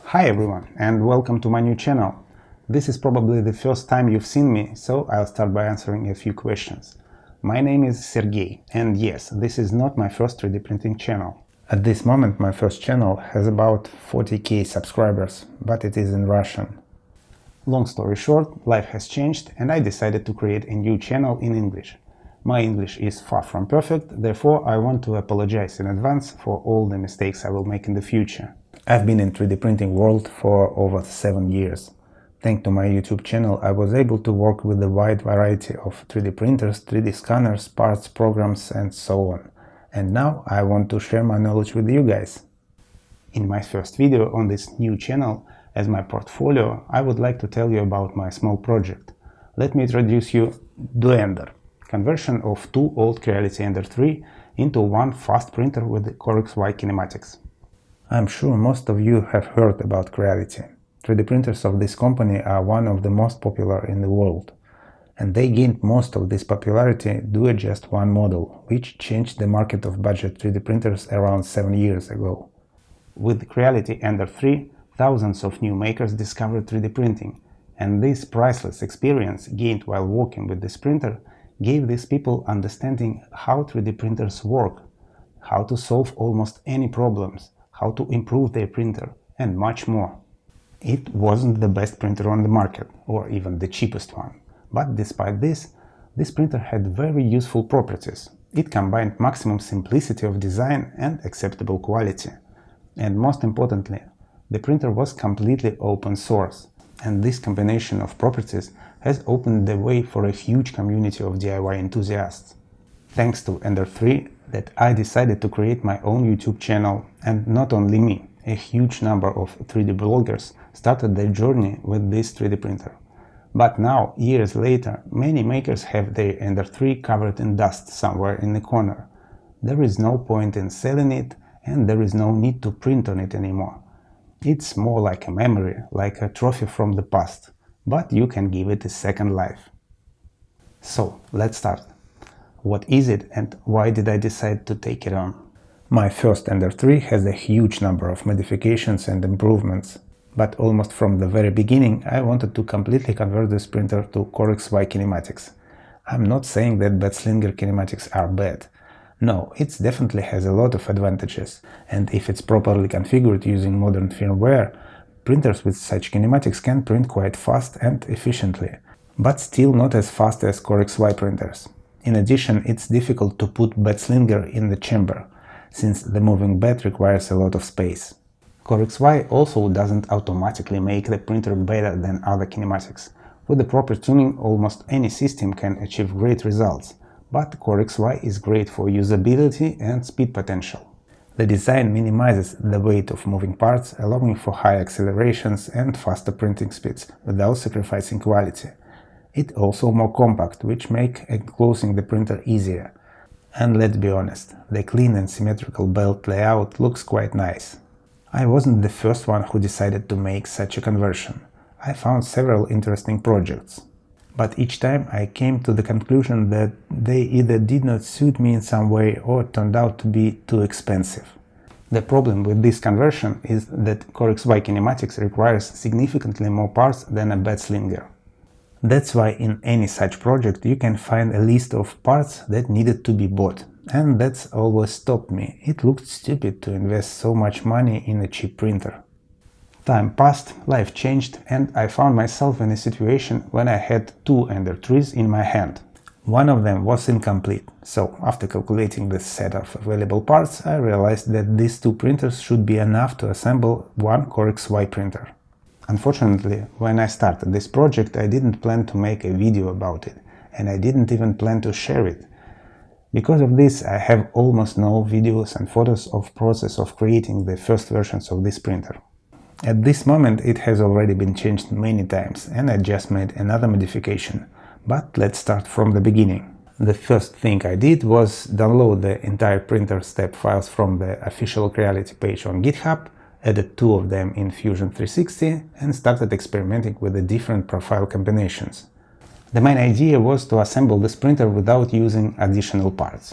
Hi everyone, and welcome to my new channel. This is probably the first time you've seen me, so I'll start by answering a few questions. My name is Sergey, and yes, this is not my first 3D printing channel. At this moment my first channel has about 40k subscribers, but it is in Russian. Long story short, life has changed and I decided to create a new channel in English. My English is far from perfect, therefore I want to apologize in advance for all the mistakes I will make in the future. I've been in 3D printing world for over 7 years. Thanks to my YouTube channel, I was able to work with a wide variety of 3D printers, 3D scanners, parts, programs and so on. And now I want to share my knowledge with you guys. In my first video on this new channel, as my portfolio, I would like to tell you about my small project. Let me introduce you Duender, conversion of two old Creality Ender-3 into one fast printer with CoreXY kinematics. I'm sure most of you have heard about Creality. 3D printers of this company are one of the most popular in the world. And they gained most of this popularity due to just one model, which changed the market of budget 3D printers around 7 years ago. With Creality Ender-3, thousands of new makers discovered 3D printing, and this priceless experience gained while working with this printer gave these people understanding how 3D printers work, how to solve almost any problems, how to improve their printer, and much more. It wasn't the best printer on the market, or even the cheapest one, but despite this printer had very useful properties. It combined maximum simplicity of design and acceptable quality. And most importantly, the printer was completely open source, and this combination of properties has opened the way for a huge community of DIY enthusiasts. Thanks to Ender-3 that I decided to create my own YouTube channel, and not only me, a huge number of 3D bloggers started their journey with this 3D printer. But now, years later, many makers have their Ender-3 covered in dust somewhere in the corner. There is no point in selling it, and there is no need to print on it anymore. It's more like a memory, like a trophy from the past, but you can give it a second life. So, let's start. What is it and why did I decide to take it on? My first Ender-3 has a huge number of modifications and improvements, but almost from the very beginning I wanted to completely convert this printer to CoreXY kinematics. I'm not saying that Batslinger kinematics are bad. No, it definitely has a lot of advantages, and if it's properly configured using modern firmware, printers with such kinematics can print quite fast and efficiently, but still not as fast as CoreXY printers. In addition, it's difficult to put Batslinger in the chamber, since the moving bed requires a lot of space. CoreXY also doesn't automatically make the printer better than other kinematics. With the proper tuning, almost any system can achieve great results. But CoreXY is great for usability and speed potential. The design minimizes the weight of moving parts, allowing for high accelerations and faster printing speeds without sacrificing quality. It's also more compact, which makes enclosing the printer easier. And let's be honest, the clean and symmetrical belt layout looks quite nice. I wasn't the first one who decided to make such a conversion. I found several interesting projects. But each time I came to the conclusion that they either did not suit me in some way or turned out to be too expensive. The problem with this conversion is that CoreXY kinematics requires significantly more parts than a Batslinger. That's why in any such project you can find a list of parts that needed to be bought. And that's always stopped me. It looked stupid to invest so much money in a cheap printer. Time passed, life changed, and I found myself in a situation when I had two Ender-3s in my hand. One of them was incomplete, so after calculating the set of available parts, I realized that these two printers should be enough to assemble one CoreXY printer. Unfortunately, when I started this project, I didn't plan to make a video about it, and I didn't even plan to share it. Because of this, I have almost no videos and photos of process of creating the first versions of this printer. At this moment it has already been changed many times and I just made another modification, but let's start from the beginning. The first thing I did was download the entire printer step files from the official Creality page on GitHub, added two of them in Fusion 360 and started experimenting with the different profile combinations. The main idea was to assemble this printer without using additional parts.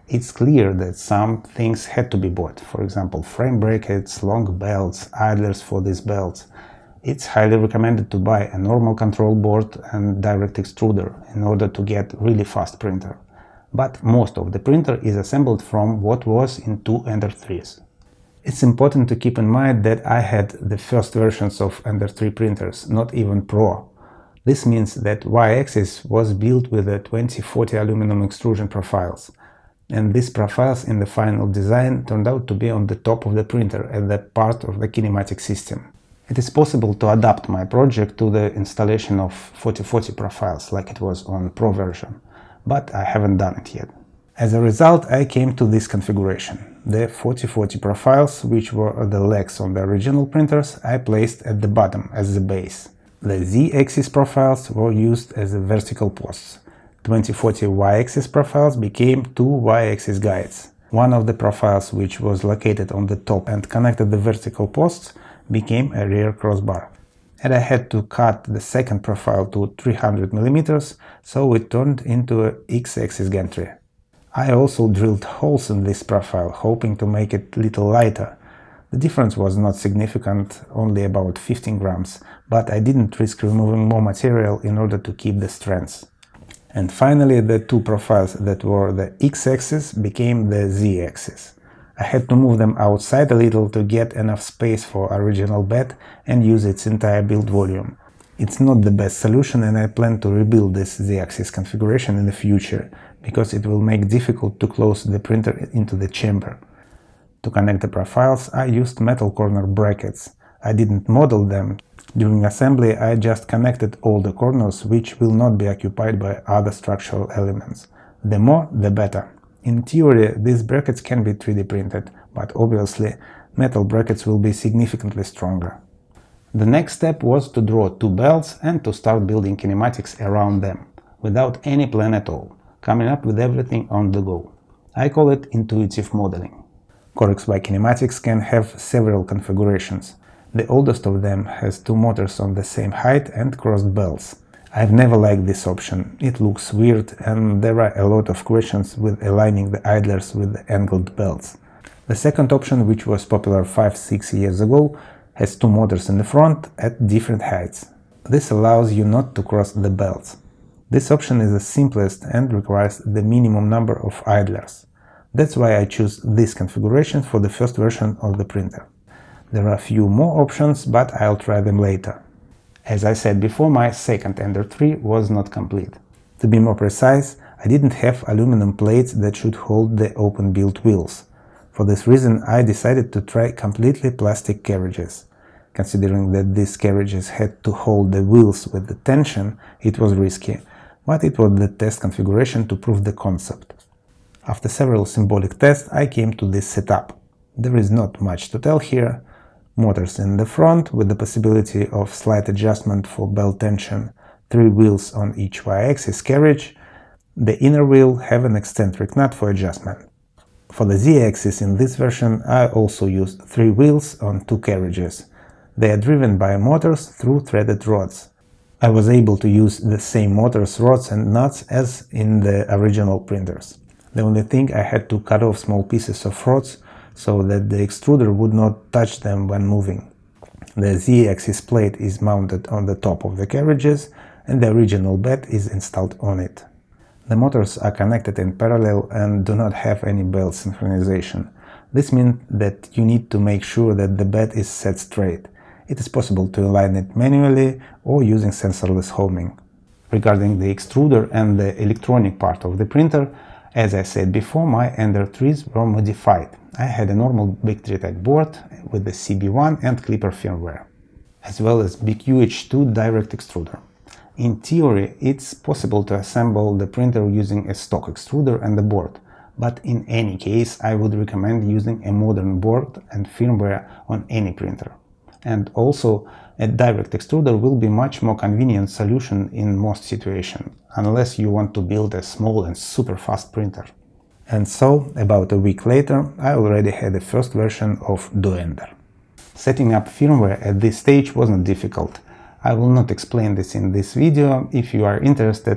It's clear that some things had to be bought, for example, frame brackets, long belts, idlers for these belts. It's highly recommended to buy a normal control board and direct extruder in order to get really fast printer. But most of the printer is assembled from what was in two Ender-3s. It's important to keep in mind that I had the first versions of Ender-3 printers, not even Pro. This means that Y-axis was built with the 2040 aluminum extrusion profiles, and these profiles in the final design turned out to be on the top of the printer as a part of the kinematic system. It is possible to adapt my project to the installation of 4040 profiles like it was on Pro version, but I haven't done it yet. As a result, I came to this configuration. The 4040 profiles, which were the legs on the original printers, I placed at the bottom as the base. The Z-axis profiles were used as vertical posts. 2040 Y-axis profiles became two Y-axis guides. One of the profiles, which was located on the top and connected the vertical posts, became a rear crossbar. And I had to cut the second profile to 300 mm, so it turned into a X-axis gantry. I also drilled holes in this profile, hoping to make it a little lighter. The difference was not significant, only about 15 grams, but I didn't risk removing more material in order to keep the strength. And finally, the two profiles that were the X-axis became the Z-axis. I had to move them outside a little to get enough space for original bed and use its entire build volume. It's not the best solution, and I plan to rebuild this Z-axis configuration in the future, because it will make it difficult to close the printer into the chamber. To connect the profiles, I used metal corner brackets. I didn't model them. During assembly, I just connected all the corners which will not be occupied by other structural elements. The more, the better. In theory, these brackets can be 3D printed, but obviously metal brackets will be significantly stronger. The next step was to draw two belts and to start building kinematics around them, without any plan at all, coming up with everything on the go. I call it intuitive modeling. CoreXY kinematics can have several configurations. The oldest of them has two motors on the same height and crossed belts. I've never liked this option. It looks weird, and there are a lot of questions with aligning the idlers with the angled belts. The second option, which was popular 5-6 years ago, has two motors in the front at different heights. This allows you not to cross the belts. This option is the simplest and requires the minimum number of idlers. That's why I choose this configuration for the first version of the printer. There are a few more options, but I'll try them later. As I said before, my second Ender-3 was not complete. To be more precise, I didn't have aluminum plates that should hold the open-build wheels. For this reason, I decided to try completely plastic carriages. Considering that these carriages had to hold the wheels with the tension, it was risky, but it was the test configuration to prove the concept. After several symbolic tests, I came to this setup. There is not much to tell here. Motors in the front with the possibility of slight adjustment for belt tension, 3 wheels on each Y-axis carriage. The inner wheel have an eccentric nut for adjustment. For the Z-axis in this version, I also used 3 wheels on 2 carriages. They are driven by motors through threaded rods. I was able to use the same motors, rods and nuts as in the original printers. The only thing, I had to cut off small pieces of rods so that the extruder would not touch them when moving. The Z-axis plate is mounted on the top of the carriages, and the original bed is installed on it. The motors are connected in parallel and do not have any belt synchronization. This means that you need to make sure that the bed is set straight. It is possible to align it manually or using sensorless homing. Regarding the extruder and the electronic part of the printer, as I said before, my Ender-3s were modified. I had a normal Big-3 board with the CB1 and Clipper firmware, as well as big UH2 direct extruder. In theory, it's possible to assemble the printer using a stock extruder and a board, but in any case, I would recommend using a modern board and firmware on any printer. And also, a direct extruder will be much more convenient solution in most situations, unless you want to build a small and super fast printer. And so, about a week later, I already had the first version of Duender. Setting up firmware at this stage wasn't difficult. I will not explain this in this video. If you are interested,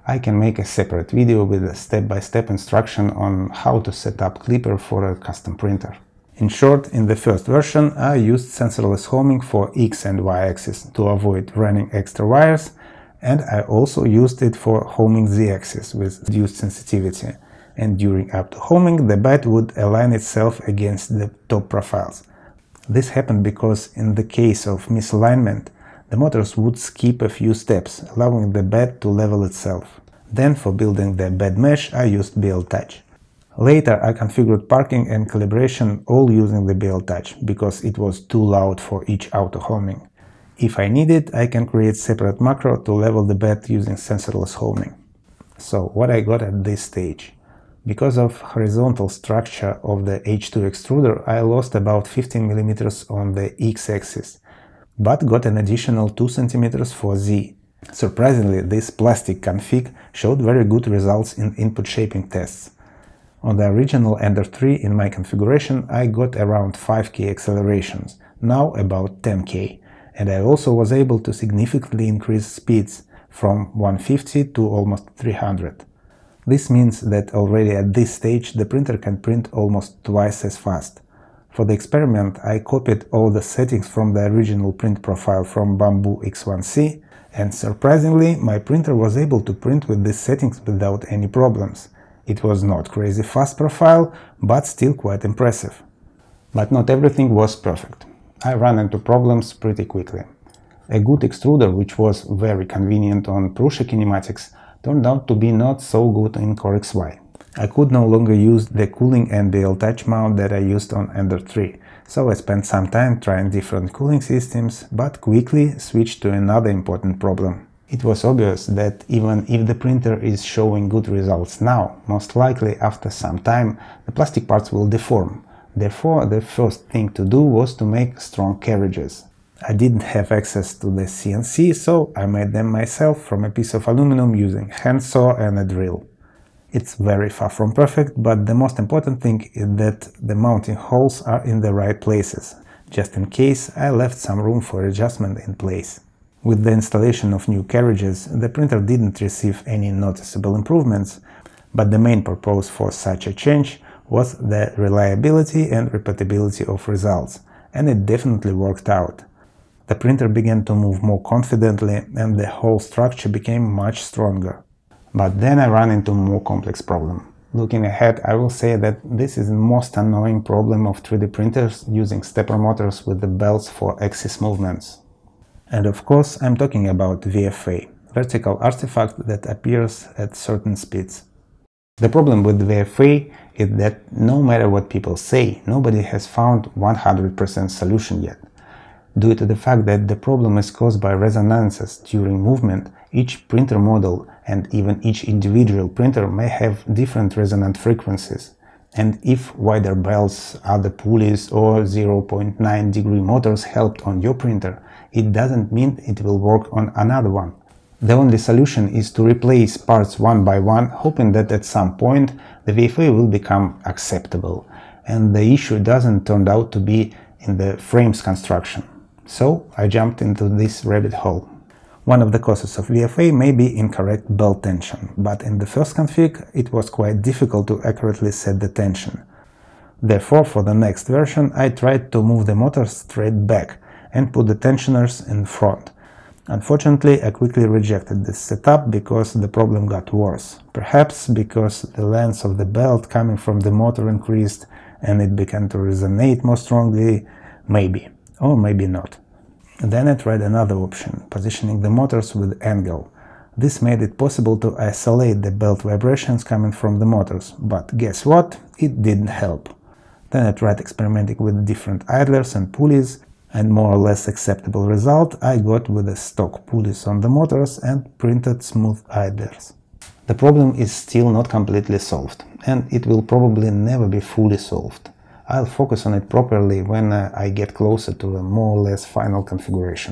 I can make a separate video with a step-by-step instruction on how to set up Clipper for a custom printer. In short, in the first version I used sensorless homing for X and Y axis to avoid running extra wires, and I also used it for homing Z axis with reduced sensitivity, and during up to homing the bed would align itself against the top profiles. This happened because in the case of misalignment the motors would skip a few steps, allowing the bed to level itself. Then for building the bed mesh I used BL Touch. Later I configured parking and calibration all using the BL Touch, because it was too loud for each auto homing. If I need it, I can create separate macro to level the bed using sensorless homing. So what I got at this stage? Because of horizontal structure of the H2 extruder I lost about 15 mm on the X-axis, but got an additional 2 cm for Z. Surprisingly, this plastic config showed very good results in input shaping tests. On the original Ender-3 in my configuration I got around 5K accelerations, now about 10K, and I also was able to significantly increase speeds from 150 to almost 300. This means that already at this stage the printer can print almost twice as fast. For the experiment I copied all the settings from the original print profile from Bamboo X1C, and surprisingly my printer was able to print with these settings without any problems. It was not crazy fast profile, but still quite impressive. But not everything was perfect. I ran into problems pretty quickly. A good extruder, which was very convenient on Prusa kinematics, turned out to be not so good in CoreXY. I could no longer use the cooling and BL Touch mount that I used on Ender-3, so I spent some time trying different cooling systems, but quickly switched to another important problem. It was obvious that even if the printer is showing good results now, most likely after some time the plastic parts will deform. Therefore, the first thing to do was to make strong carriages. I didn't have access to the CNC, so I made them myself from a piece of aluminum using hand saw and a drill. It's very far from perfect, but the most important thing is that the mounting holes are in the right places. Just in case, I left some room for adjustment in place. With the installation of new carriages, the printer didn't receive any noticeable improvements, but the main purpose for such a change was the reliability and repeatability of results, and it definitely worked out. The printer began to move more confidently and the whole structure became much stronger. But then I ran into a more complex problem. Looking ahead, I will say that this is the most annoying problem of 3D printers using stepper motors with the belts for axis movements. And of course, I'm talking about VFA, vertical artifact that appears at certain speeds. The problem with VFA is that no matter what people say, nobody has found 100% solution yet. Due to the fact that the problem is caused by resonances during movement, each printer model and even each individual printer may have different resonant frequencies. And if wider belts, other pulleys or 0.9 degree motors helped on your printer, it doesn't mean it will work on another one. The only solution is to replace parts one by one, hoping that at some point the VFA will become acceptable, and the issue doesn't turn out to be in the frames construction. So I jumped into this rabbit hole. One of the causes of VFA may be incorrect belt tension, but in the first config it was quite difficult to accurately set the tension. Therefore, for the next version I tried to move the motor straight back and put the tensioners in front. Unfortunately, I quickly rejected this setup because the problem got worse. Perhaps because the length of the belt coming from the motor increased and it began to resonate more strongly, maybe, or maybe not. Then I tried another option, positioning the motors with angle. This made it possible to isolate the belt vibrations coming from the motors, but guess what? It didn't help. Then I tried experimenting with different idlers and pulleys, and more or less acceptable result I got with the stock pulleys on the motors and printed smooth idlers. The problem is still not completely solved, and it will probably never be fully solved. I'll focus on it properly when I get closer to a more or less final configuration.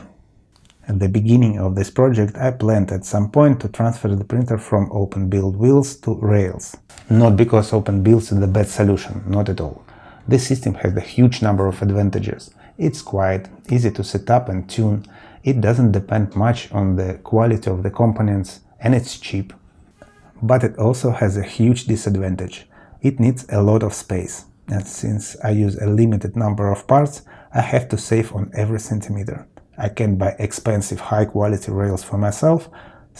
At the beginning of this project I planned at some point to transfer the printer from openbuild wheels to rails. Not because openbuild is the best solution, not at all. This system has a huge number of advantages. It's quiet, easy to set up and tune, it doesn't depend much on the quality of the components, and it's cheap. but it also has a huge disadvantage. It needs a lot of space, and since I use a limited number of parts, I have to save on every centimeter. I can't buy expensive high-quality rails for myself,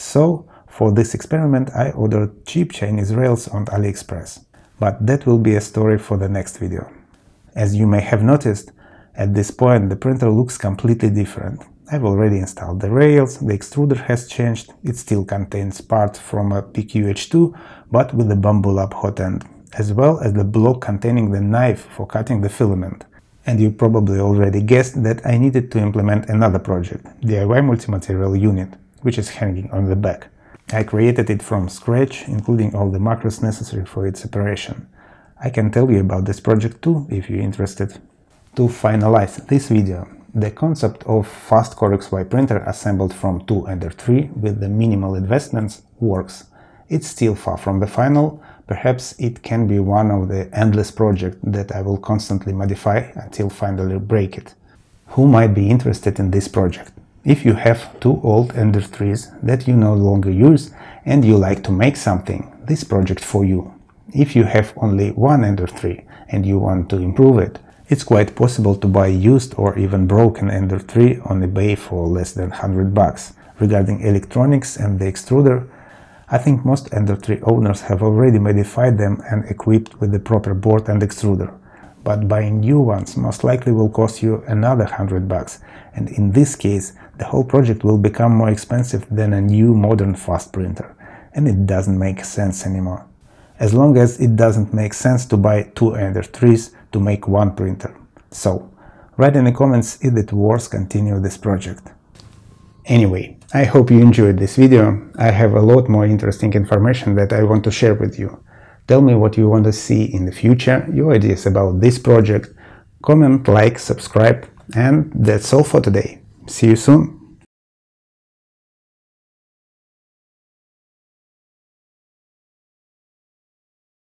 so for this experiment I ordered cheap Chinese rails on AliExpress. But that will be a story for the next video. As you may have noticed, at this point the printer looks completely different. I've already installed the rails, the extruder has changed, it still contains parts from a PQH2, but with a bamboo lap hot end, as well as the block containing the knife for cutting the filament. And you probably already guessed that I needed to implement another project, DIY multi-material unit, which is hanging on the back. I created it from scratch, including all the macros necessary for its operation. I can tell you about this project too, if you're interested. To finalize this video, the concept of fast CoreXY printer assembled from two Ender-3 with the minimal investments works. It's still far from the final. Perhaps it can be one of the endless projects that I will constantly modify until finally break it. Who might be interested in this project? If you have two old Ender-3s that you no longer use and you like to make something, this project for you. If you have only one Ender-3 and you want to improve it, it's quite possible to buy used or even broken Ender-3 on eBay for less than $100. Regarding electronics and the extruder, I think most Ender-3 owners have already modified them and equipped with the proper board and extruder. But buying new ones most likely will cost you another $100, and in this case the whole project will become more expensive than a new modern fast printer, and it doesn't make sense anymore. As long as it doesn't make sense to buy two Ender-3s to make one printer. So, write in the comments if it worth continue this project. Anyway, I hope you enjoyed this video. I have a lot more interesting information that I want to share with you. Tell me what you want to see in the future, your ideas about this project. Comment, like, subscribe, and that's all for today. See you soon!